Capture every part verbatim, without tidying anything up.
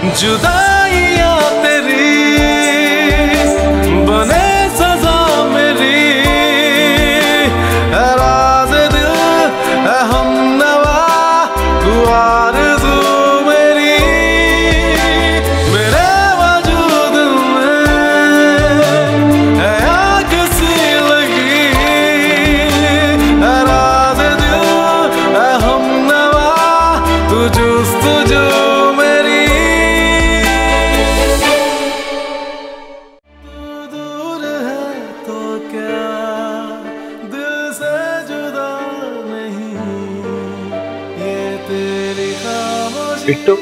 जुदाइयां तेरी बने सजा मेरी, है राज़ दिल है हमनवा तू आरज़ू मेरी, मेरे वजूद में है आग सी लगी, है राज़ दिल है हमनवा तू जुस्तजू मेरी। बिट्टो,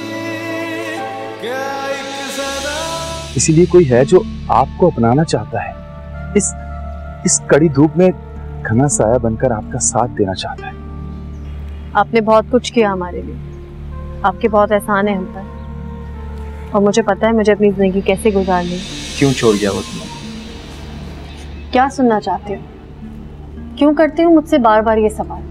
इसीलिए कोई है जो आपको अपनाना चाहता है, इस इस कड़ी धूप में घना साया बनकर आपका साथ देना चाहता है। आपने बहुत कुछ किया हमारे लिए, आपके बहुत एहसान है हम पर, और मुझे पता है मुझे अपनी जिंदगी कैसे गुजारनी। क्यों छोड़ गया वो तुम्हें? क्या सुनना चाहते हो? क्यों करते हो मुझसे बार बार ये सवाल?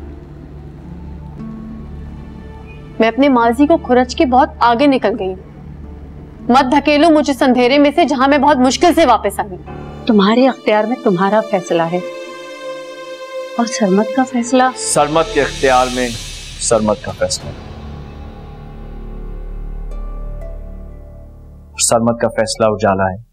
मैं अपने माजी को खुरच के बहुत आगे निकल गई हूँ। मत धकेलो मुझे इस अंधेरे में से जहां मैं बहुत मुश्किल से वापस आई। तुम्हारे अख्तियार में तुम्हारा फैसला है, और सरमद का फैसला? सरमद के अख्तियार में सरमद का फैसला। सरमद का फैसला उजाला है।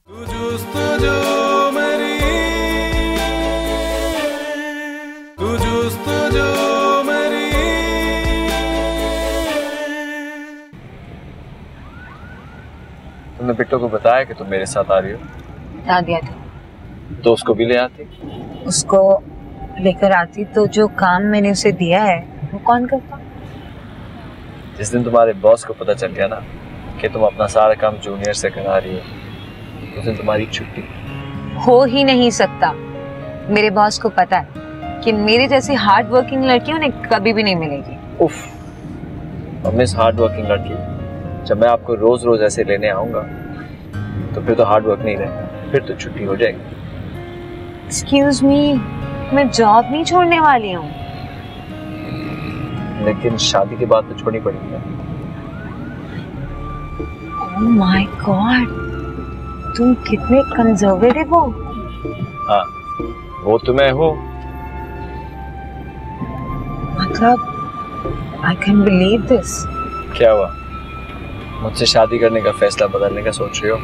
तुमने बिट्टो को बताया कि तुम मेरे साथ आ रही हो? बता दिया था। तो उसको भी ले आती? उसको लेकर आती तो जो काम मैंने उसे दिया है वो कौन करता? जिस दिन तुम्हारे बॉस को पता चल गया ना कि तुम अपना सारा काम जूनियर से करा रही हो, उस दिन तुम्हारी छुट्टी हो ही नहीं सकता। मेरे बॉस को पता है कि मेरे जैसी हार्ड वर्किंग लड़की उन्हें कभी भी नहीं मिलेगी। उफ, और मिस हार्ड वर्किंग लड़की, जब मैं आपको रोज रोज ऐसे लेने आऊंगा तो फिर तो हार्ड वर्क नहीं रहेगा, फिर तो छुट्टी हो जाएगी। एक्सक्यूज मी, मैं जॉब नहीं छोड़ने वाली हूँ। लेकिन शादी के बाद तो छोड़नी पड़ेगी ना। ओह माय गॉड, तुम कितने कंजर्वेटिव हो। हाँ, वो तो मैं हूँ। मतलब आई कैन बिलीव दिस। क्या हुआ, मुझसे शादी करने का फैसला बदलने का सोच रही हो?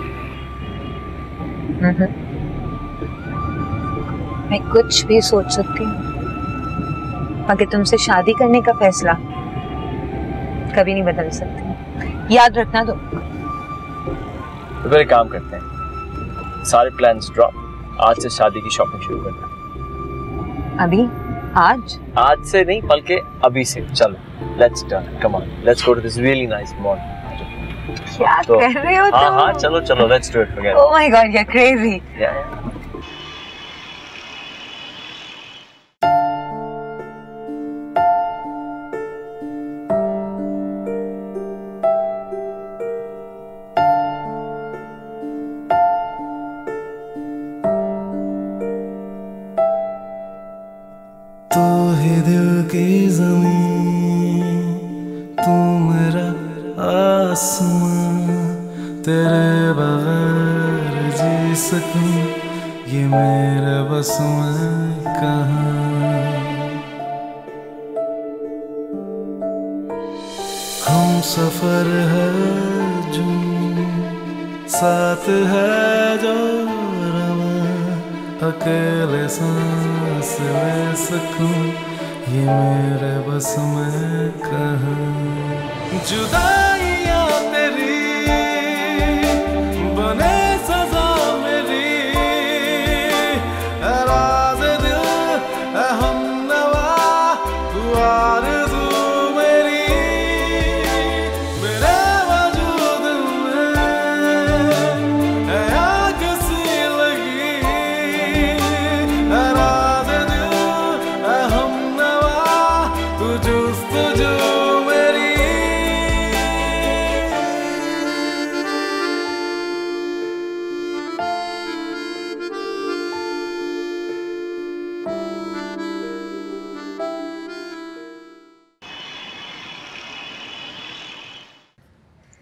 मैं कुछ भी सोच सकती हूँ, मगर तुमसे शादी करने का फैसला कभी नहीं बदल सकती, याद रखना। तो तो फिर एक काम करते हैं, सारे प्लान्स ड्रॉप, आज से शादी की शॉपिंग शुरू करते हैं। अभी? आज? आज से नहीं बल्कि अभी से। चलो, let's done, come on, let's go to this really nice mall. क्या तो, कर रहे हो तुम? हाँ हाँ चलो चलो, let's do it together. Oh my god, you are crazy. या या तेरे बगैर जी सकूं ये मेरे बस में कहाँ। हम सफर है जो साथ है जो रवां, अकेले सांस ले सकूं ये मेरे बस में कहाँ। जुदाइयां तेरी बने सजा मेरी, है राज़ दिल है हमनवा तू आरज़ू मेरी, मेरे वजूद में है आग सी लगी, है राज़ दिल है हमनवा तू जुस्तजू मेरी।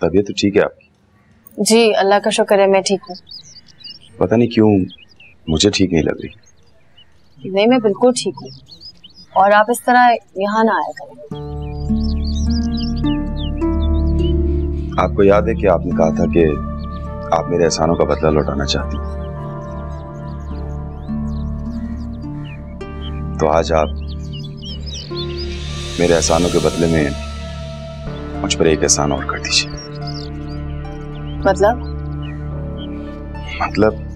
तबीयत तो ठीक है आपकी? जी अल्लाह का शुक्र है, मैं ठीक हूँ। पता नहीं क्यों मुझे ठीक नहीं लग रही। नहीं, मैं बिल्कुल ठीक हूँ और आप इस तरह यहाँ ना आया करें। आपको याद है कि आपने कहा था कि आप मेरे एहसानों का बदला लौटाना चाहती हैं, तो आज आप मेरे एहसानों के बदले में मुझ पर एक एहसान और कर दीजिए। मतलब? मतलब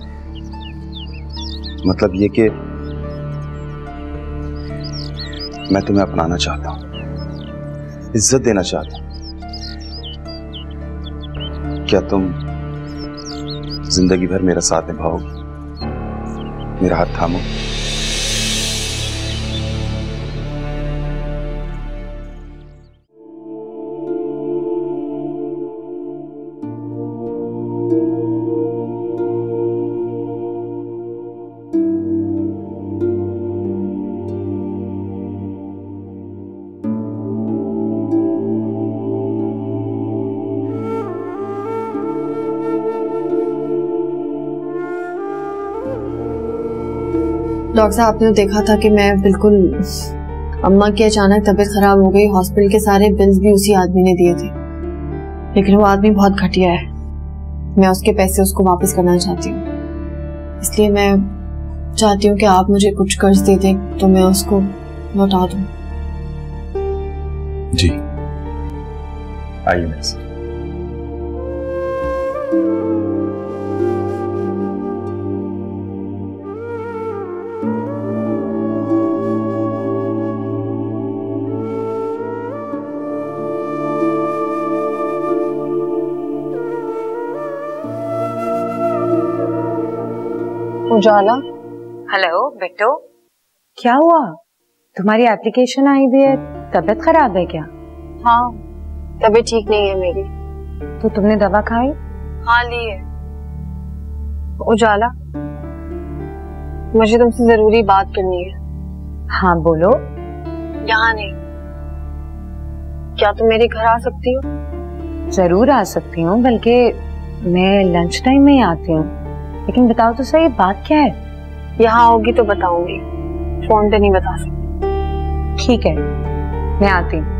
मतलब ये कि मैं तुम्हें अपनाना चाहता हूं, इज्जत देना चाहता हूं। क्या तुम जिंदगी भर मेरा साथ निभाओगे, मेरा हाथ थामोगे? डॉक्टर साहब, आपने देखा था कि मैं बिल्कुल, अम्मा की अचानक तबीयत खराब हो गई, हॉस्पिटल के सारे बिल्स भी उसी आदमी ने दिए थे, लेकिन वो आदमी बहुत घटिया है। मैं उसके पैसे उसको वापस करना चाहती हूँ, इसलिए मैं चाहती हूँ कि आप मुझे कुछ कर्ज दे दें तो मैं उसको लौटा दूँ। जी आइए मेरे साथ। उजाला। हेलो बिट्टो, क्या हुआ? तुम्हारी एप्लीकेशन आई हुई है, तबीयत खराब है क्या? हाँ, तबीयत ठीक नहीं है मेरी। तो तुमने दवा खाई? हाँ ली है। उजाला, मुझे तुमसे जरूरी बात करनी है। हाँ बोलो। यहाँ नहीं, क्या तुम मेरे घर आ सकती हो? जरूर आ सकती हूँ, बल्कि मैं लंच टाइम में ही आती हूँ, लेकिन बताओ तो सही बात क्या है? यहाँ आओगी तो बताऊंगी, फोन पे नहीं बता सकती। ठीक है, मैं आती हूँ।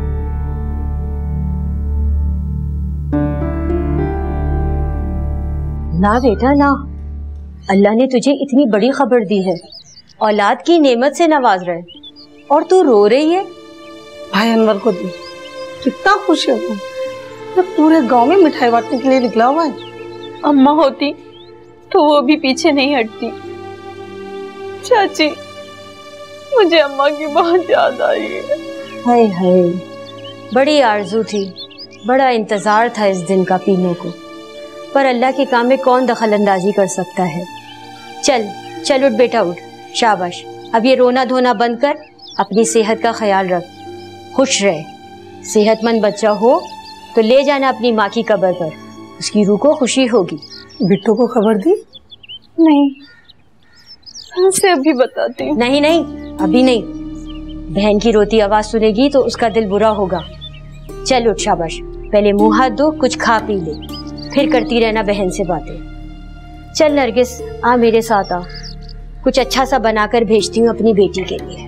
ना बेटा ना, अल्लाह ने तुझे इतनी बड़ी खबर दी है, औलाद की नेमत से नवाज रहे, और तू रो रही है। भाई अनवर को दी, कितना खुश है वो, तो पूरे गांव में मिठाई बांटने के लिए निकला हुआ है। अम्मा होती तो वो भी पीछे नहीं हटती। चाची, मुझे अम्मा की बहुत याद आ रही है। हाय हाय, बड़ी आरजू थी, बड़ा इंतजार था इस दिन का पीने को, पर अल्लाह के काम में कौन दखल अंदाजी कर सकता है। चल चल उठ बेटा उठ, शाबाश। अब ये रोना धोना बंद कर, अपनी सेहत का ख्याल रख, खुश रहे। सेहतमंद बच्चा हो तो ले जाना अपनी माँ की कब्र पर, उसकी रूह को खुशी होगी। बिट्टू को खबर दी? नहीं, उसे अभी बताती हूँ। नहीं नहीं, अभी नहीं। बहन की रोती आवाज सुनेगी तो उसका दिल बुरा होगा। चल उठ, शाबाश। पहले मुंह हाथ धो, कुछ खा पी ले, फिर करती रहना बहन से बातें। चल नरगिस, आ मेरे साथ आ, कुछ अच्छा सा बनाकर भेजती हूँ अपनी बेटी के लिए।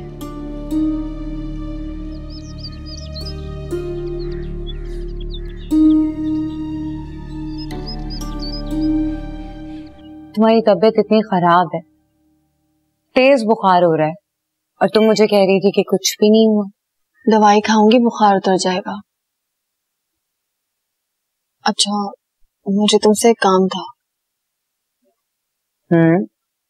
तुम्हारी तबीयत इतनी खराब है, तेज बुखार हो रहा है, और तुम मुझे कह रही थी कि कुछ भी नहीं हुआ। दवाई खाऊंगी, बुखार उतर जाएगा। अच्छा, मुझे तुमसे एक काम था। हम्म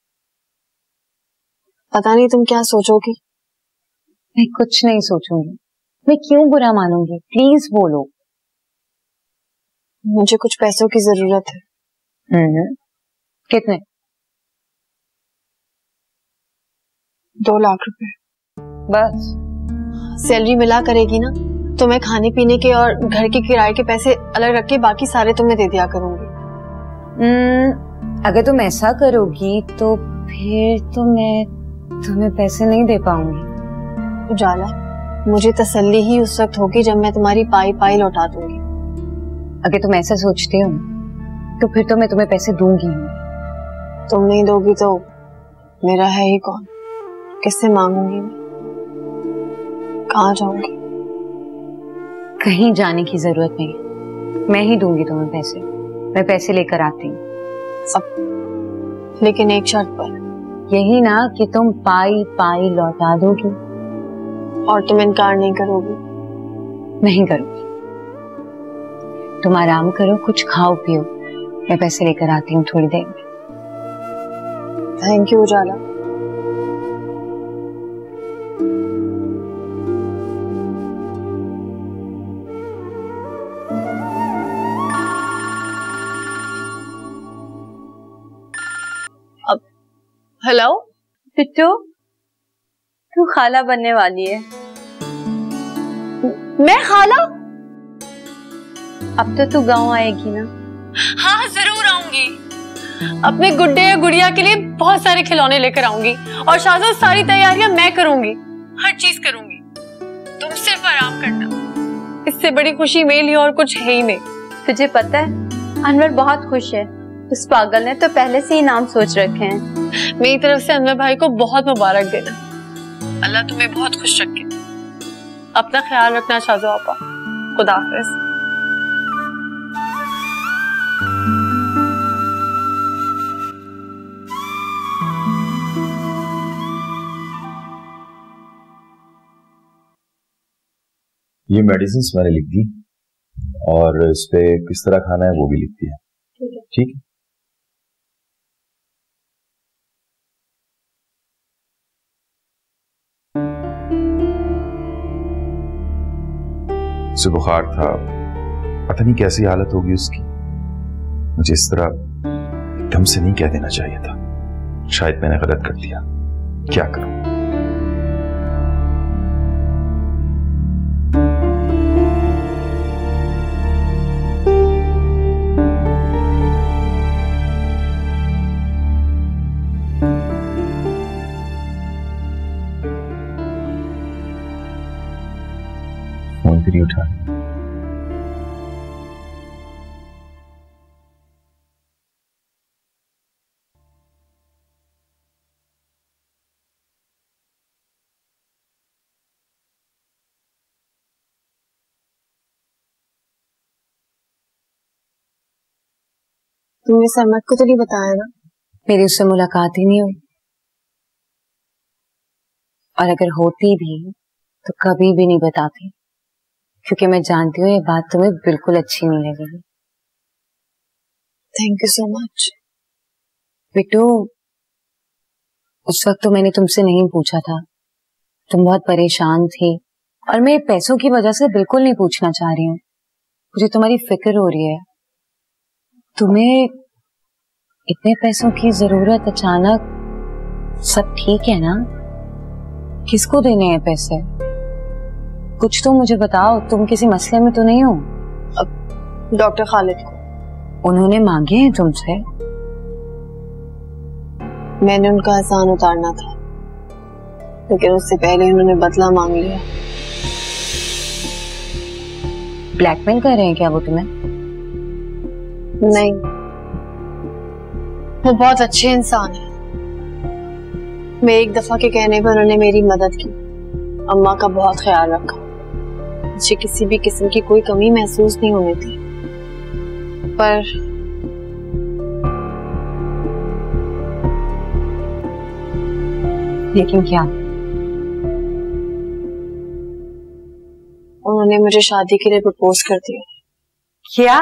पता नहीं तुम क्या सोचोगी। मैं कुछ नहीं सोचूंगी, मैं क्यों बुरा मानूंगी? प्लीज बोलो। मुझे कुछ पैसों की जरूरत है। हम्म कितने? दो लाख रुपए। बस? सैलरी मिला करेगी ना, तो मैं खाने पीने के और घर के किराए के पैसे अलग रख के बाकी सारे तुम्हें दे दिया करूंगी। हम्म अगर तुम ऐसा करोगी तो फिर तो मैं तुम्हें पैसे नहीं दे पाऊंगी। उजाला, मुझे तसल्ली ही उस वक्त होगी जब मैं तुम्हारी पाई पाई लौटा दूंगी। अगर तुम ऐसा सोचते हो तो फिर तो मैं तुम्हें पैसे दूंगी ही। तुम नहीं दोगी तो मेरा है ही कौन? किससे मांगूंगी मैं? कहाँ जाऊंगी? कहीं जाने की जरूरत नहीं, मैं ही दूंगी तुम्हें पैसे। मैं पैसे लेकर आती हूँ, लेकिन एक शर्त पर। यही ना कि तुम पाई पाई लौटा दोगी। और तुम इनकार नहीं करोगी? नहीं करूंगी। तुम आराम करो, कुछ खाओ पियो, मैं पैसे लेकर आती हूँ थोड़ी देर में। Thank you Ujala. अब हेलो बिट्टू, तू खाला बनने वाली है। मैं खाला? अब तो तू गांव आएगी ना? हाँ जरूर आऊंगी। अपने गुड्डे या गुड़िया के लिए बहुत सारे खिलौने लेकर आऊंगी और शाहजाद सारी तैयारियां मैं करूंगी, हर चीज करूंगी। तुम सिर्फ आराम करना। इससे बड़ी खुशी मेरे लिए और कुछ है ही नहीं। तुझे पता है अनवर बहुत खुश है। उस पागल ने तो पहले से ही नाम सोच रखे हैं। मेरी तरफ से अनवर भाई को बहुत मुबारक देना। अल्लाह तुम्हें बहुत खुश रखे। अपना ख्याल रखना शाहजो आपा। खुदा हाफिज। ये मेडिसिन मैंने लिख दी और इस पे किस तरह खाना है वो भी लिख दिया। ठीक है। उसे बुखार था, पता नहीं कैसी हालत होगी उसकी। मुझे इस तरह एकदम से नहीं कह देना चाहिए था। शायद मैंने गलत कर दिया। क्या करूं? फोन फिर उठा। तुमने सरमद को तो नहीं बताया ना? मेरी उससे मुलाकात ही नहीं हुई, और अगर होती भी तो कभी भी नहीं बताती, क्योंकि मैं जानती हूँ ये बात तुम्हें बिल्कुल अच्छी नहीं लगेगी। Thank you so much. Bittu, उस वक्त तो मैंने तुमसे नहीं पूछा था, तुम बहुत परेशान थी, और मैं पैसों की वजह से बिल्कुल नहीं पूछना चाह रही हूँ। मुझे तुम्हारी फिक्र हो रही है। तुम्हें इतने पैसों की जरूरत अचानक, सब ठीक है ना? किसको देने हैं पैसे? कुछ तो मुझे बताओ, तुम किसी मसले में तो नहीं हो? अब डॉक्टर खालिद को। उन्होंने मांगे हैं तुमसे? मैंने उनका एहसान उतारना था, लेकिन उससे पहले उन्होंने बदला मांग लिया। ब्लैकमेल कर रहे हैं क्या वो तुम्हें? नहीं, वो बहुत अच्छे इंसान है। मैं एक दफा के कहने पर उन्होंने मेरी मदद की, अम्मा का बहुत ख्याल रखा, मुझे किसी भी किस्म की कोई कमी महसूस नहीं होने दी। पर लेकिन क्या? उन्होंने मुझे शादी के लिए प्रपोज कर दिया। क्या?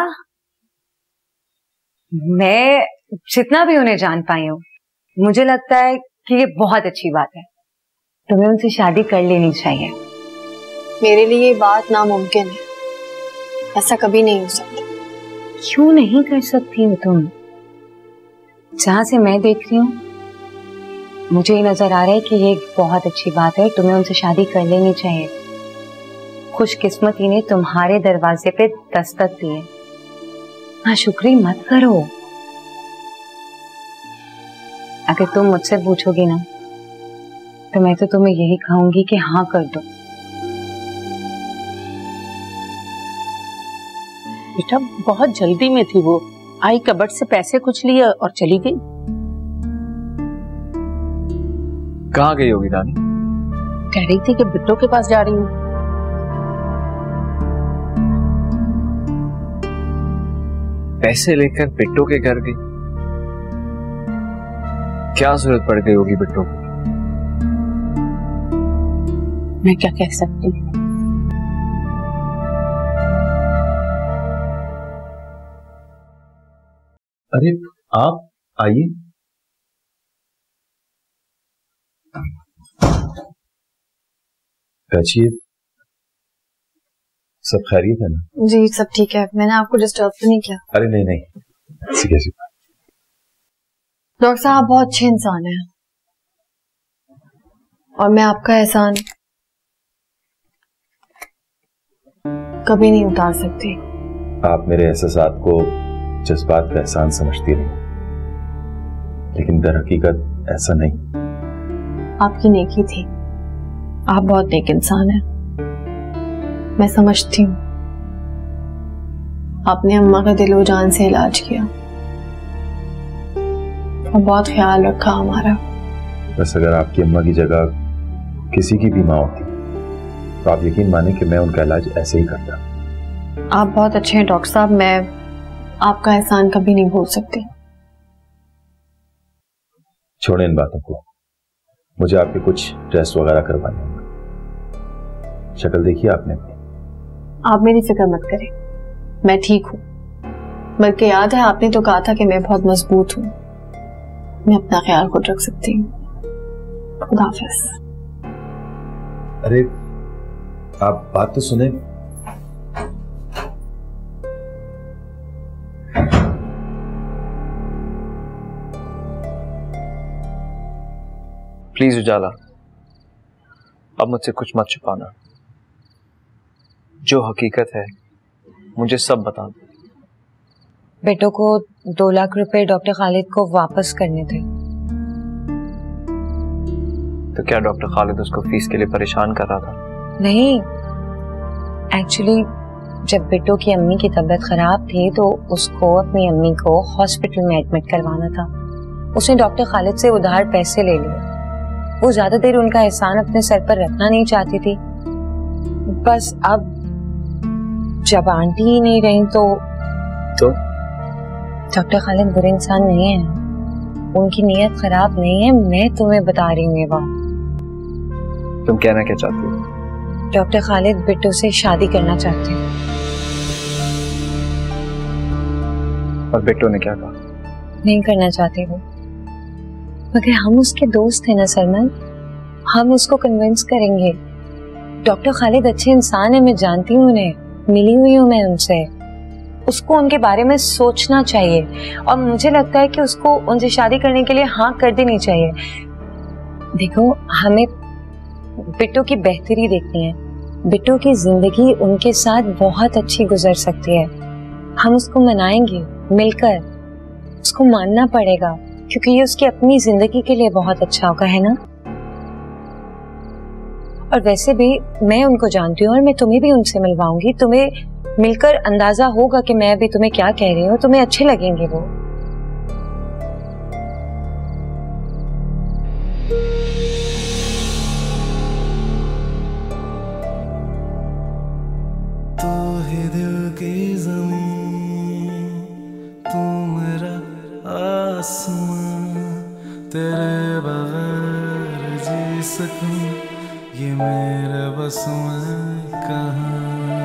मैं जितना भी उन्हें जान पाई हूँ, मुझे लगता है कि ये बहुत अच्छी बात है। तुम्हें उनसे शादी कर लेनी चाहिए। मेरे लिए ये बात नामुमकिन है, ऐसा कभी नहीं हो सकता। क्यों नहीं कर सकती हो तुम? जहां से मैं देख रही हूँ, मुझे ये नजर आ रहा है कि ये बहुत अच्छी बात है, तुम्हें उनसे शादी कर लेनी चाहिए। खुशकिस्मती ने तुम्हारे दरवाजे पे दस्तक दी है, नाशुक्री मत करो। अगर तुम मुझसे पूछोगी ना, तो मैं तो तुम्हें यही कहूंगी कि हाँ कर दो। बेटा बहुत जल्दी में थी वो, आई कबर्ड से पैसे कुछ लिए और चली गई। कहाँ गई होगी रानी? कह रही थी कि बिट्टो के पास जा रही हूँ। पैसे लेकर बिट्टो के घर गई? क्या जरूरत पड़ गई होगी बिट्टो को? मैं क्या कह सकती हूँ। अरे आप आइए। बैठिए। सब खैरियत है ना? जी सब ठीक है। मैंने आपको डिस्टर्ब तो नहीं किया? अरे नहीं नहीं, ऐसी कैसी बात। डॉक्टर साहब आप बहुत अच्छे इंसान हैं और मैं आपका एहसान कभी नहीं उतार सकती। आप मेरे एहसासात को जज्बात का एहसान समझती रही, लेकिन दर हकीकत ऐसा नहीं। आपकी नेकी थी, आप बहुत नेक इंसान हैं, मैं समझती हूँ। आपने अम्मा का दिलो जान से इलाज किया और बहुत ख्याल रखा हमारा। बस अगर आपकी अम्मा की जगह किसी की भी माँ होती तो आप यकीन माने कि मैं उनका इलाज ऐसे ही करता। आप बहुत अच्छे हैं डॉक्टर साहब, मैं आपका एहसान कभी नहीं भूल सकती। छोड़ें इन बातों को, मुझे आपके कुछ टेस्ट वगैरह करवाने होंगे। शक्ल देखिए आपने अपनी। आप मेरी फिक्र मत करें, मैं ठीक हूँ। बल्कि याद है आपने तो कहा था कि मैं बहुत मजबूत हूँ, मैं अपना ख्याल खुद रख सकती हूँ। खुदा हाफिज। अरे आप बात तो सुने। प्लीज उजाला, अब मुझसे कुछ मत छुपाना। जो हकीकत है मुझे सब बता दो। बेटो को दो लाख रुपए डॉक्टर खालिद को वापस करने थे। तो क्या डॉक्टर खालिद उसको फीस के लिए परेशान कर रहा था? नहीं, एक्चुअली जब बिट्टो की अम्मी की तबीयत खराब थी तो उसको अपनी अम्मी को हॉस्पिटल में एडमिट करवाना था। उसने डॉक्टर खालिद से उधार पैसे ले लिए। वो ज्यादा देर उनका एहसान अपने सर पर रखना नहीं चाहती थी। बस अब जब आंटी ही नहीं रही तो तो डॉक्टर खालिद बुरे इंसान नहीं है, उनकी नीयत खराब नहीं है। मैं तुम्हें बता रही हूँ ये बात। तुम कहना क्या चाहती हो? डॉक्टर खालिद बिट्टो से शादी करना चाहते हैं। और बिट्टो ने क्या कहा? नहीं करना चाहते वो, मगर हम उसके दोस्त हैं ना सरमद, हम उसको कन्विंस करेंगे। डॉक्टर खालिद अच्छे इंसान है, मैं जानती हूँ उन्हें, मिली हुई हूँ मैं उनसे। उसको उनके बारे में सोचना चाहिए और मुझे लगता है कि उसको उनसे शादी करने के लिए हाँ कर देनी चाहिए। देखो, हमें बिट्टो की बेहतरी देखनी है। बिट्टो की जिंदगी उनके साथ बहुत अच्छी गुजर सकती है। हम उसको मनाएंगे मिलकर, उसको मानना पड़ेगा क्योंकि ये उसकी अपनी जिंदगी के लिए बहुत अच्छा होगा, है ना? और वैसे भी मैं उनको जानती हूँ और मैं तुम्हें भी उनसे मिलवाऊंगी। तुम्हें मिलकर अंदाजा होगा कि मैं भी तुम्हें क्या कह रही हूँ, तुम्हें अच्छे लगेंगे वो। तू ही दिल की ज़मीन, तू मेरा आसमां, तेरे बगैर जी सकूं ये मेरे बस में कहाँ।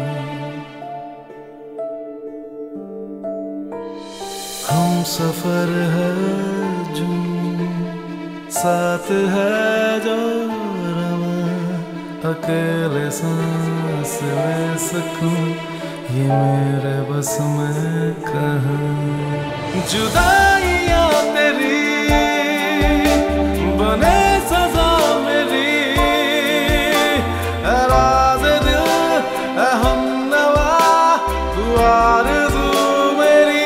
हम सफर है जो साथ है जो रवां, अकेले सांस ले सकूं ये मेरे बस में कहाँ। जुदाइयाँ तेरी बने सजा मेरी, राज़ दिल हमनवा तू आरज़ू मेरी,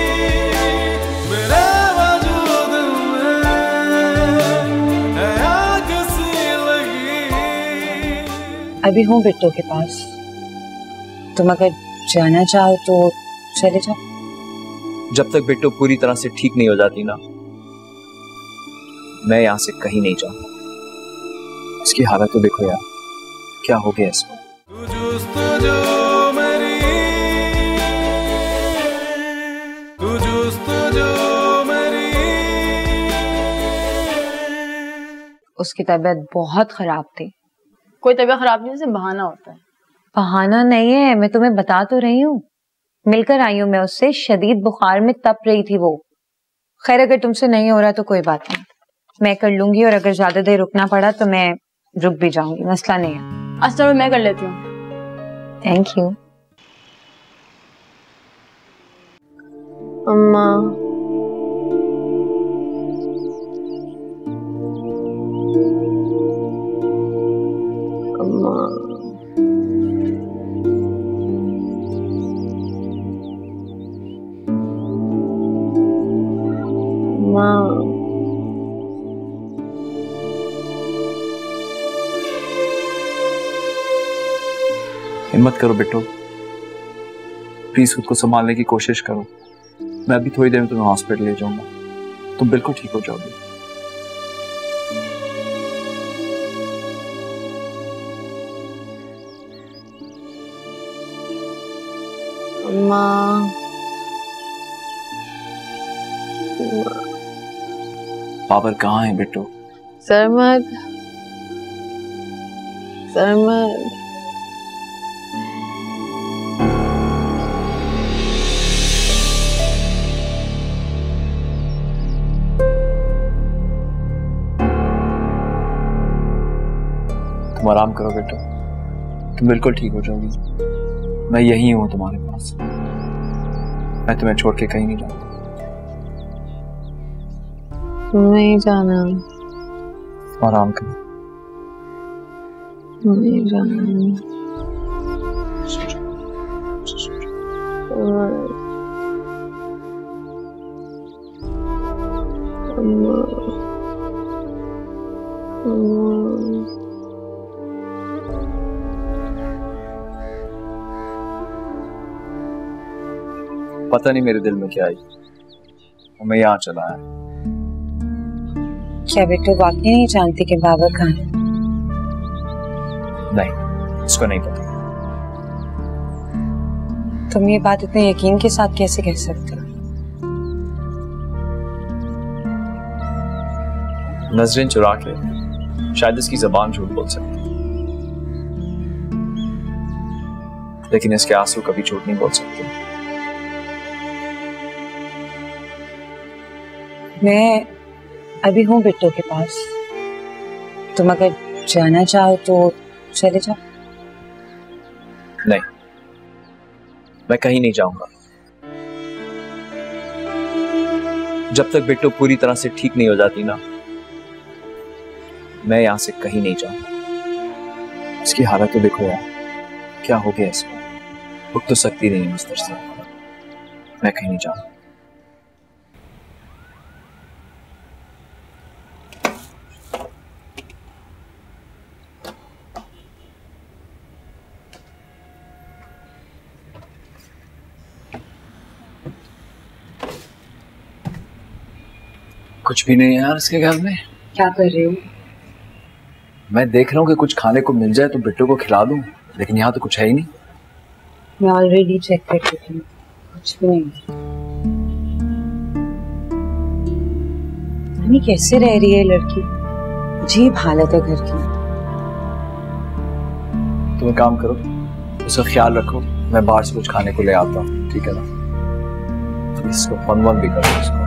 मेरे वजूद में है आग सी लगी। अभी हूँ बिट्टो के पास, तुम अगर जाना चाहो तो चले जाओ। जब तक बिट्टो पूरी तरह से ठीक नहीं हो जाती ना, मैं यहां से कहीं नहीं जाऊंगा। इसकी हालत तो देखो यार, क्या हो गया इसको। उसकी तबीयत बहुत खराब थी। कोई तबीयत खराब नहीं, सिर्फ बहाना होता है। बहाना नहीं है, मैं तुम्हें बता तो रही हूँ। मिलकर आई हूँ मैं उससे, शदीद बुखार में तप रही थी वो। खैर अगर तुमसे नहीं हो रहा तो कोई बात नहीं, मैं कर लूंगी, और अगर ज्यादा देर रुकना पड़ा तो मैं रुक भी जाऊंगी, मसला नहीं है। अच्छा मैं कर लेती हूँ। Thank you. अम्मा अम्मा अम्मा हिम्मत करो बिट्टो, प्लीज खुद को संभालने की कोशिश करो। मैं अभी थोड़ी देर में तुम्हें हॉस्पिटल ले जाऊंगा, तुम बिल्कुल ठीक हो जाओगे। अम्मा बाबर कहाँ है बिट्टो? सरमद सरमद तुम आराम करो बेटा, तुम बिल्कुल ठीक हो जाओगी। मैं यही हूं तुम्हारे पास, मैं तुम्हें छोड़ के कहीं नहीं जाऊंगा। नहीं जाना, आराम करो। नहीं जाना। अम्मा अम्मा पता नहीं मेरे दिल में क्या आई, मैं यहाँ चला आया। क्या बिट्टो वाकई नहीं जानती कि बाबर कहाँ है? नहीं, इसको नहीं पता। तुम ये बात इतने यकीन के साथ कैसे कह सकते हो? नजरें चुरा के शायद इसकी जबान झूठ बोल सकती, लेकिन इसके आंसू कभी झूठ नहीं बोल सकते। मैं अभी हूँ बिट्टो के पास, तुम अगर जाना चाहो तो चले जाओ। नहीं, मैं कहीं नहीं जाऊंगा जब तक बिट्टो पूरी तरह से ठीक नहीं हो जाती ना, मैं यहां से कहीं नहीं जाऊंगा। इसकी हालत तो देखो यार, क्या हो गया इसको। उठ तो सकती नहीं है बिस्तर से, मैं कहीं नहीं जाऊंगा। कुछ भी नहीं है यार इसके घर में। क्या कर रहे हो? मैं देख रहा हूँ कि कुछ खाने को मिल जाए तो बिट्टो को खिला दूं, लेकिन यहाँ तो कुछ है ही नहीं। मैं ऑलरेडी चेक कर चुकी हूँ, कुछ भी नहीं। नहीं कैसे रह रही है लड़की, अजीब हालत है घर की। तुम एक काम करो, उसका ख्याल रखो, मैं बाहर से कुछ खाने को ले आता हूँ, ठीक है ना? इसको फन वन भी करो इसको।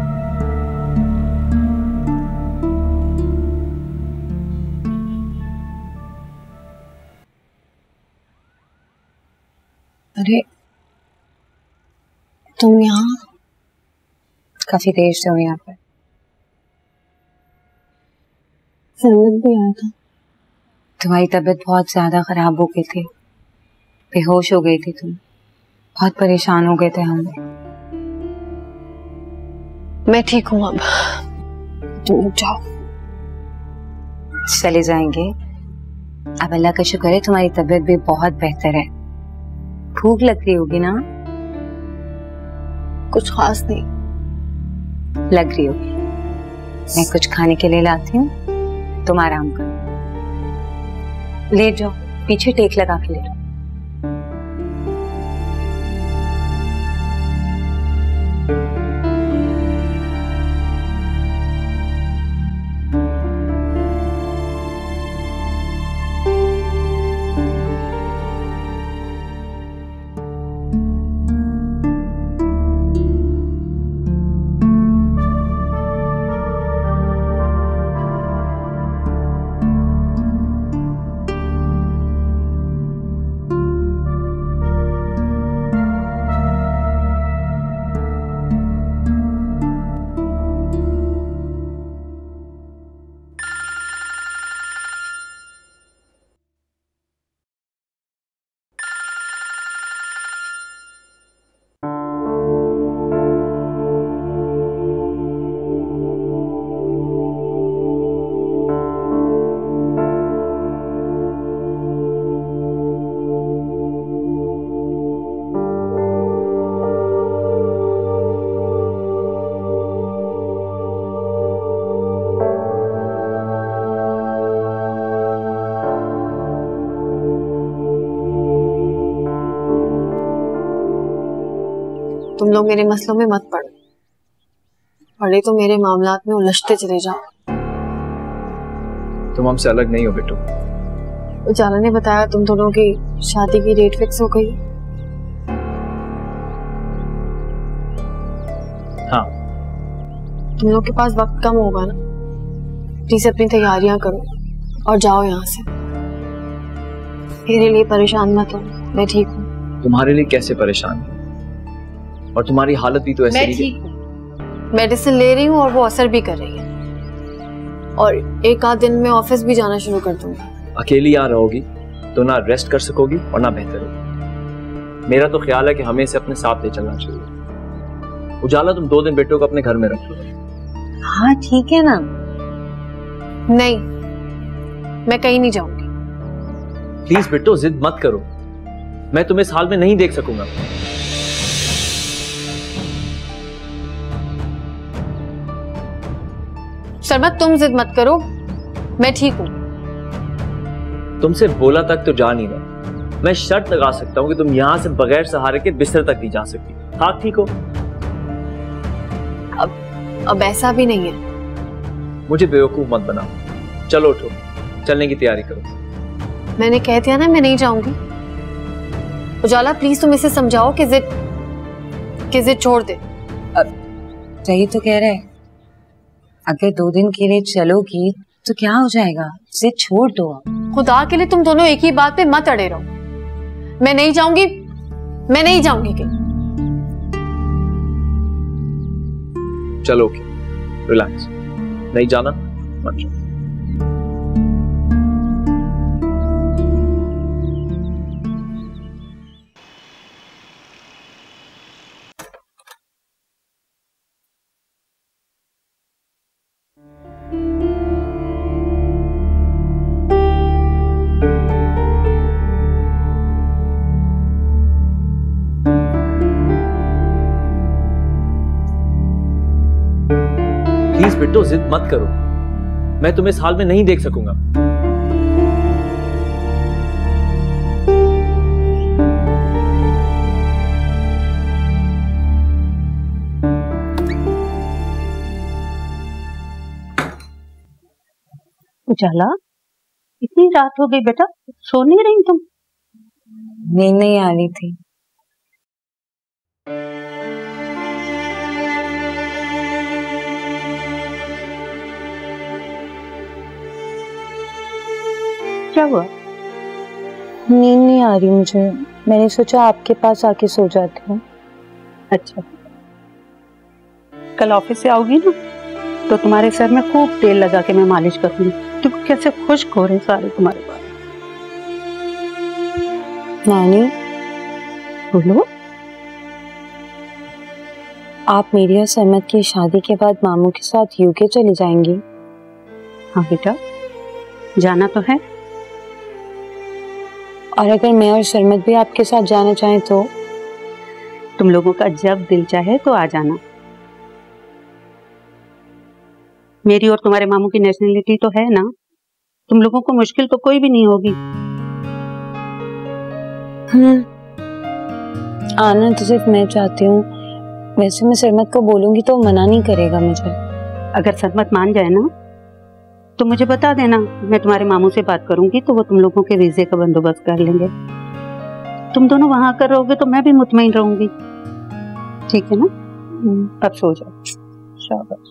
अरे तुम यहाँ? काफी देर से हूँ यहाँ पर। सरमद भी आया था। तुम्हारी तबीयत बहुत ज्यादा खराब हो गई थी, बेहोश हो गई थी तुम, बहुत परेशान हो गए थे हम। मैं ठीक हूँ अब, तुम जाओ। चले जाएंगे। अब अल्लाह का शुक्र है तुम्हारी तबीयत भी बहुत बेहतर है। भूख लगती होगी ना? कुछ खास नहीं। लग रही होगी। मैं कुछ खाने के लिए लाती हूँ, तुम आराम करो। लेट जाओ, पीछे टेक लगा के लेटो। तुम लोग मेरे मसलों में मत पड़ो, पड़े तो मेरे मामलात में उलझते चले जाओ। तुम हमसे अलग नहीं हो बिट्टो। उजाला ने बताया तुम दोनों की शादी की डेट फिक्स हो गई। हाँ। तुम लोग के पास वक्त कम होगा ना, प्लीज अपनी तैयारियां करो और जाओ यहाँ से। मेरे लिए परेशान मत हो, मैं ठीक हूँ। तुम्हारे लिए कैसे परेशान? और तुम्हारी हालत भी तो ऐसी मैं ठीक हूँ, मेडिसिन ले रही हूँ और वो असर भी कर रही है, और एक आध दिन में ऑफिस भी जाना शुरू कर दूंगी। अकेली यहाँ रहोगी तो ना रेस्ट कर सकोगी और ना बेहतर होगी। मेरा तो ख्याल है कि हमें इसे अपने साथ ले चलना चाहिए। उजाला, तुम दो दिन बेटो को अपने घर में रख लो। हाँ ठीक है ना। नहीं, मैं कहीं नहीं जाऊंगी। प्लीज बेटो, जिद मत करो, मैं तुम्हें इस हाल में नहीं देख सकूंगा। सरमद, तुम जिद मत करो, मैं ठीक हूँ। तुमसे बोला तक तो जा नहीं रहा। मैं शर्त लगा सकता हूँ कि तुम यहाँ से बगैर सहारे के बिस्तर तक नहीं जा सकती। हाँ ठीक हो? अब अब ऐसा भी नहीं है। मुझे बेवकूफ मत बनाओ। चलो उठो, चलने की तैयारी करो। मैंने कह दिया ना, मैं नहीं जाऊंगी। उजाला प्लीज तुम इसे समझाओ कि जिद कि जिद छोड़ दे। अब सही तो कह रहा है, अगर दो दिन के लिए चलोगी तो क्या हो जाएगा, जिद छोड़ दो। खुदा के लिए तुम दोनों एक ही बात पे मत अड़े रहो। मैं नहीं जाऊंगी, मैं नहीं जाऊंगी कहीं। चलो ओके, रिलैक्स। नहीं जाना मत जाओ। प्लीज बिट्टो, जिद मत करो, मैं तुम्हें इस हाल में नहीं देख सकूंगा। उजाला, इतनी रात हो गई बेटा, सो नहीं रही तुम? नींद नहीं आ रही थी। क्या हुआ? नींद नहीं आ रही मुझे, मैंने सोचा आपके पास आके सो जाती हूँ। अच्छा, कल ऑफिस से आओगी ना तो तुम्हारे सर में खूब तेल लगा के मैं मालिश करूंगी। तुम कैसे खुश्क हो रहे सारे तुम्हारे बाल। नानी बोलो। आप मेरी और सरमद की शादी के बाद मामू के साथ यूके चली जाएंगी? हाँ बेटा, जाना तो है। और अगर मैं और सरमद भी आपके साथ जाना चाहें तो? तुम लोगों का जब दिल चाहे तो आ जाना। मेरी और तुम्हारे मामू की नेशनलिटी तो है ना, तुम लोगों को मुश्किल तो कोई भी नहीं होगी। हम्म, आना तो सिर्फ मैं चाहती हूँ। वैसे मैं सरमद को बोलूंगी तो मना नहीं करेगा मुझे। अगर सरमद मान जाए ना तो मुझे बता देना, मैं तुम्हारे मामू से बात करूंगी तो वो तुम लोगों के वीजे का बंदोबस्त कर लेंगे। तुम दोनों वहां कर रहोगे तो मैं भी मुतमईन रहूंगी, ठीक है ना? अब सो जाओ। शाबाश।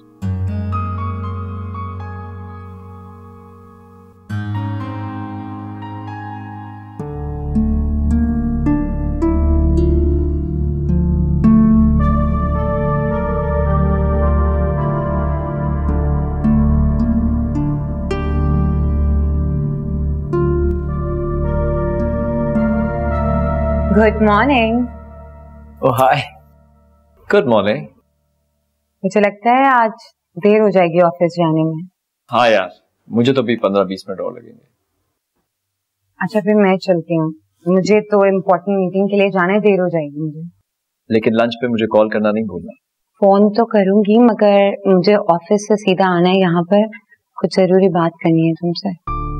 Good morning. Oh hi, good morning. मुझे लगता है आज देर हो जाएगी ऑफिस जाने में। हाँ यार, मुझे तो भी पंद्रह बीस मिनट और लगेंगे। अच्छा फिर मैं चलती हूँ, मुझे तो इम्पोर्टेंट मीटिंग के लिए जाने देर हो जाएगी मुझे। लेकिन लंच पे मुझे कॉल करना नहीं भूलना। फोन तो करूंगी मगर मुझे ऑफिस से सीधा आना है, यहाँ पर कुछ जरूरी बात करनी है तुमसे।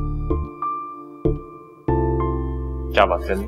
क्या बात करनी?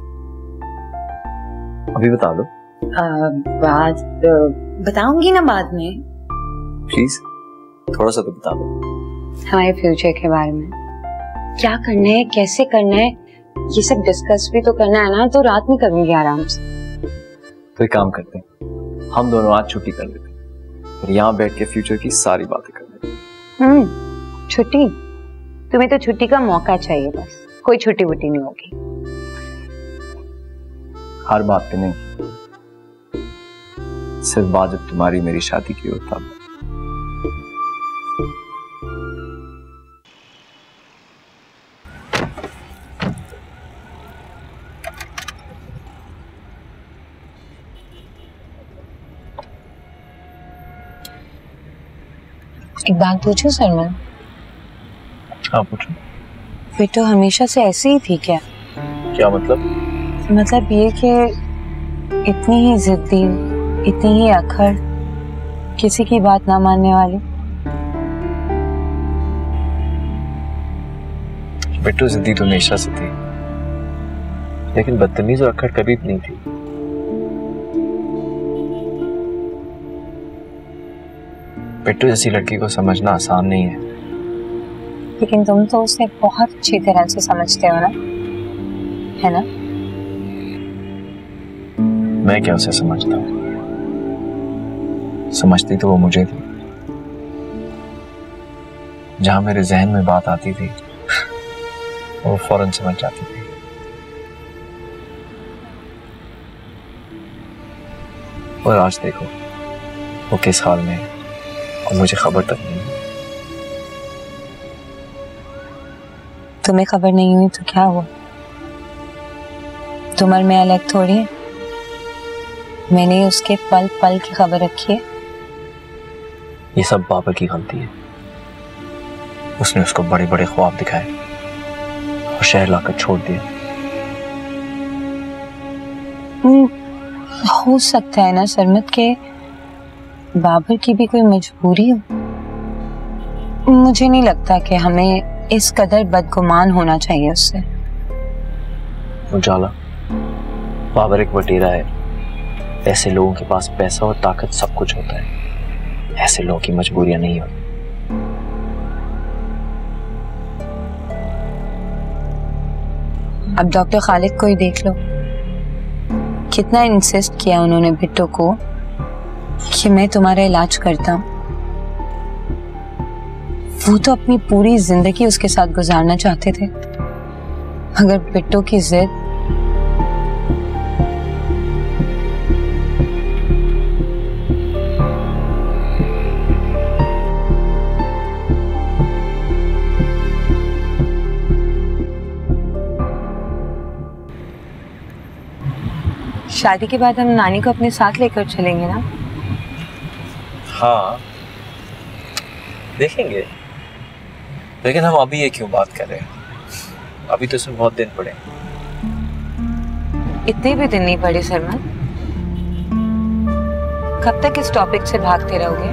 अभी बता दो। आ, बात बताऊंगी ना बाद में। प्लीज थोड़ा सा तो बता दो। हमारे फ्यूचर के बारे में, क्या करना है, कैसे करना है, ये सब डिस्कस भी तो करना है ना, तो रात में करूंगी आराम से। तो एक काम करते हैं, हम दोनों आज छुट्टी कर लेते हैं, फिर यहाँ बैठ के फ्यूचर की सारी बातें कर लेते हैं। हम्म, छुट्टी? तुम्हें तो छुट्टी का मौका चाहिए, बस कोई छुट्टी वुट्टी नहीं होगी। हर बात पे नहीं, सिर्फ बात जब तुम्हारी मेरी शादी की हो तब। एक बात पूछूं सरमन? हाँ पूछो। बिट्टो हमेशा से ऐसी ही थी क्या? क्या मतलब? मतलब ये कि इतनी ही जिद्दी, इतनी ही अखड़, किसी की बात ना मानने वाली। बिट्टू जिद्दी तो हमेशा से थी, लेकिन बदतमीज और अक्खड़ कभी भी नहीं थी। बिट्टू जैसी लड़की को समझना आसान नहीं है। लेकिन तुम तो उसे बहुत अच्छी तरह से समझते हो ना, है ना? मैं क्या उसे समझता हूँ, समझती तो वो मुझे थी। जहां मेरे जहन में बात आती थी वो फौरन समझ जाती थी। और आज देखो वो किस हाल में है और मुझे खबर तक नहीं है। तुम्हें खबर नहीं हुई तो क्या हुआ? तुम और मैं अलग थोड़ी है। मैंने उसके पल पल की खबर रखी है। ये सब बाबर की गलती है। उसने उसको बड़े बड़े ख्वाब दिखाए और शहर लाकर छोड़ दिया। हो सकता है ना सरमद के बाबर की भी कोई मजबूरी हो। मुझे नहीं लगता कि हमें इस कदर बदगुमान होना चाहिए उससे। उजाला, बाबर एक वटेरा है। ऐसे लोगों के पास पैसा और ताकत सब कुछ होता है, ऐसे लोगों की मजबूरियां नहीं होती। अब डॉक्टर खालिद को ही देख लो, कितना इंसिस्ट किया उन्होंने बिट्टो को कि मैं तुम्हारा इलाज करता हूं। वो तो अपनी पूरी जिंदगी उसके साथ गुजारना चाहते थे, मगर बिट्टो की जिद। शादी के बाद हम नानी को अपने साथ लेकर चलेंगे ना? हाँ देखेंगे, लेकिन हम अभी ये क्यों बात कर रहे हैं? अभी तो इसमें बहुत दिन पड़े। इतने भी दिन नहीं पड़े सरमन। कब तक इस टॉपिक से भागते रहोगे?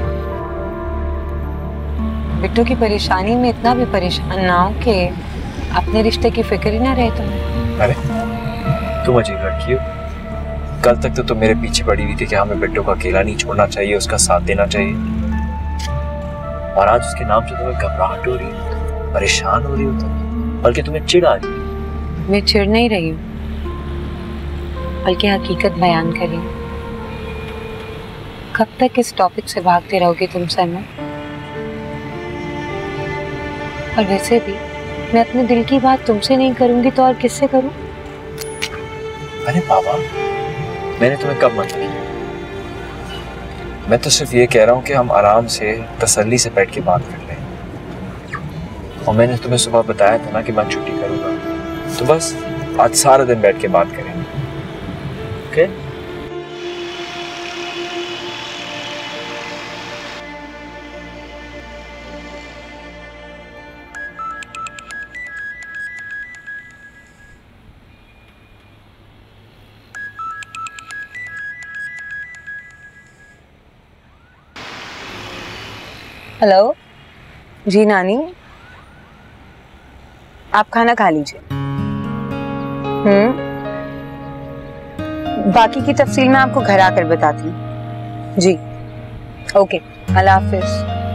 बिट्टू की परेशानी में इतना भी परेशान ना हो कि अपने रिश्ते की फिक्र ही ना रहे तुम्हें। अरे तुम अजीब लड़की हो। कल तक तो तुम मेरे पीछे पड़ी हुई थी कि हमें बिट्टू को अकेला नहीं छोड़ना चाहिए, उसका साथ देना चाहिए, और आज उसके नाम से तुम्हें घबराहट हो रही है, परेशान हो रही हो तुम, बल्कि तुम्हें चिढ़ आ रही है। मैं चिढ़ नहीं रही हूँ, बल्कि हकीकत बयान कर रही हूँ। कब तक इस टॉपिक से भागते रहोगे तुम सरमद? और वैसे भी मैं अपने दिल की बात तुमसे नहीं करूंगी तो और किससे करूं? अरे बाबा, मैंने तुम्हें कब मना किया? मैं तो सिर्फ ये कह रहा हूँ कि हम आराम से तसल्ली से बैठ के बात कर लें। और मैंने तुम्हें सुबह बताया था ना कि मैं छुट्टी करूंगा, तो बस आज सारा दिन बैठ के बात करेंगे। ओके? हेलो जी नानी, आप खाना खा लीजिए। हम्म बाकी की तफसील मैं आपको घर आकर बताती हूँ। जी ओके, अल्लाह हाफिज।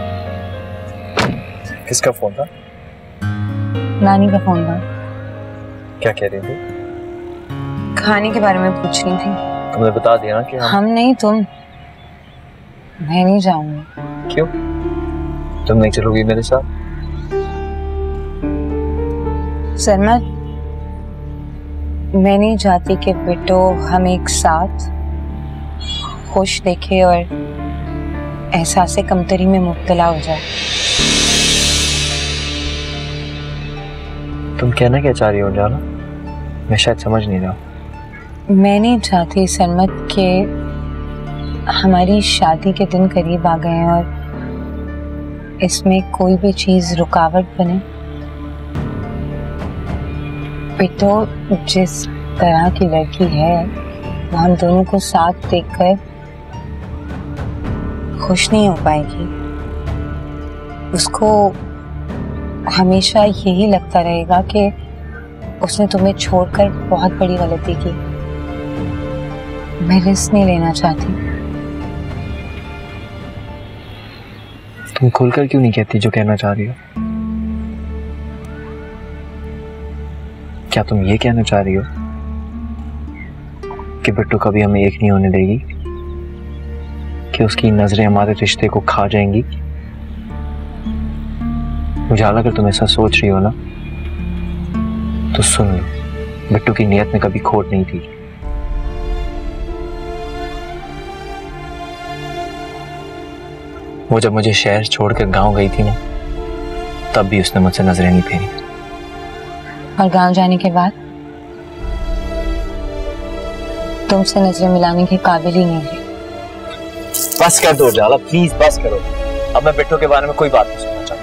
किसका फोन था? नानी का फोन था। क्या कह रही थी? खाने के बारे में पूछ रही थी। तुमने बता दिया ना कि हम, हम नहीं तुम। मैं नहीं जाऊंगी। क्यों? तुम नहीं चलोगी मेरे साथ? सरमद, मैं नहीं चाहती कि बिट्टो हम एक साथ खुश देखे और एहसास कमतरी में मुब्तला हो जाए। तुम कहना क्या चाह रही हो जाला? मैं शायद समझ नहीं रहा। मैं नहीं चाहती सरमद के हमारी शादी के दिन करीब आ गए और इसमें कोई भी चीज रुकावट बने। बिट्टो जिस तरह की लड़की है वो हम दोनों को साथ देखकर खुश नहीं हो पाएगी। उसको हमेशा यही लगता रहेगा कि उसने तुम्हें छोड़कर बहुत बड़ी गलती की। मैं रिस्क नहीं लेना चाहती। तुम खुलकर क्यों नहीं कहती जो कहना चाह रही हो? क्या तुम ये कहना चाह रही हो कि बिट्टू कभी हमें एक नहीं होने देगी, कि उसकी नजरें हमारे रिश्ते को खा जाएंगी? उजाला, अगर तुम ऐसा सोच रही हो ना तो सुन लो, बिट्टू की नीयत में कभी खोट नहीं थी। वो जब मुझे शहर छोड़कर गांव गई थी ना, तब भी उसने मुझसे नजरें नहीं फेरी। और गांव जाने के बाद तुमसे नजरें मिलाने के काबिल ही नहीं रही। बस कर दो जाला, प्लीज बस करो। अब मैं बिट्टू के बारे में कोई बात नहीं सुनना चाहता।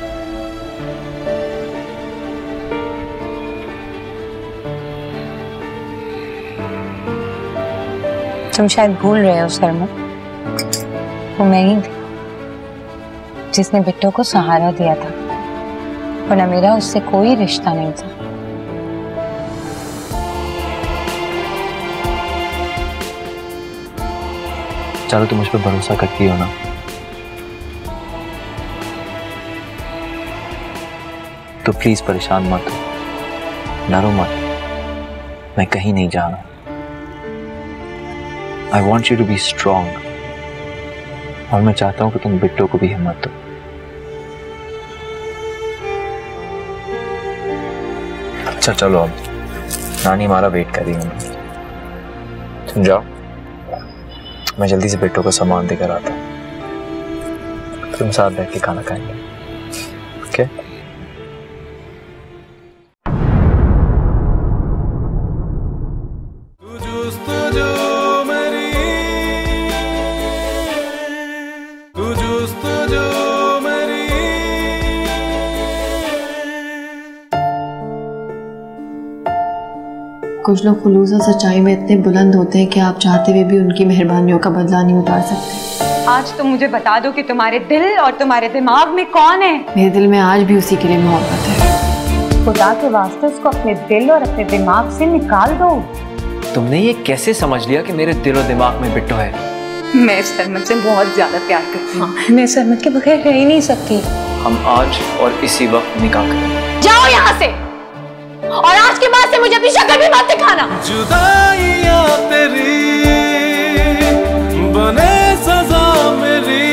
तुम शायद भूल रहे हो सरमद, वो मैं ही थी जिसने बिट्टो को सहारा दिया था, वरना मेरा उससे कोई रिश्ता नहीं था। चलो, तुम मुझ पर भरोसा करती हो ना? तो प्लीज परेशान मत हो, डरो मत। मैं कहीं नहीं जा रहा। I want you to be strong, और मैं चाहता हूं कि तुम बिट्टो को भी हिम्मत दो। अच्छा चलो, अब नानी हमारा वेट कर रही है। तुम जाओ, मैं जल्दी से बिट्टो को सामान देकर आता हूँ। तुम साथ बैठ के खाना खाएंगे, ओके? कुछ लोग खुलूस और सच्चाई में इतने बुलंद होते हैं कि आप चाहते हुए भी उनकी मेहरबानियों का बदला नहीं उतार सकते। आज तुम मुझे बता दो कि तुम्हारे दिल और तुम्हारे दिमाग में कौन है? मेरे दिल में आज भी उसी के लिए मोहब्बत है। खुदा के वास्ते उसको अपने दिल और अपने दिमाग से निकाल दो। तुमने ये कैसे समझ लिया कि मेरे दिल और दिमाग में बिट्टो है? मैं सरमद से बहुत ज्यादा प्यार करती हूँ। मैं सरमद के बगैर रह ही नहीं सकती। हम आज और इसी वक्त निकाह करें। जाओ यहाँ से, और आज के बाद से मुझे अपनी शक्ल भी मत दिखाना। जुदाइयां तेरी बने सजा मेरी,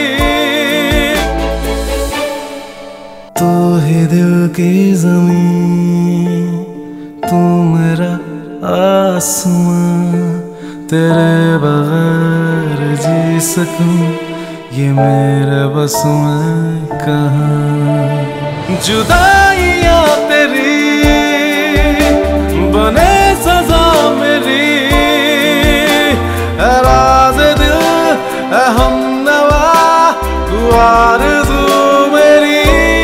तू ही दिल की ज़मीन, तू मेरा आसमां, तेरे बगैर जी सकूं ये मेरे बस में कहाँ। जुदाइयां तेरी बने सजा मेरी, है राज दिल है हमनवा तू आरज़ू मेरी,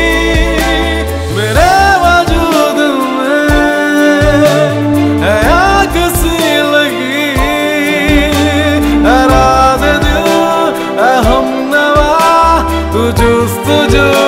मेरे वजूद में है आग सी लगी, है राज दिल है हमनवा तू जुस्तजू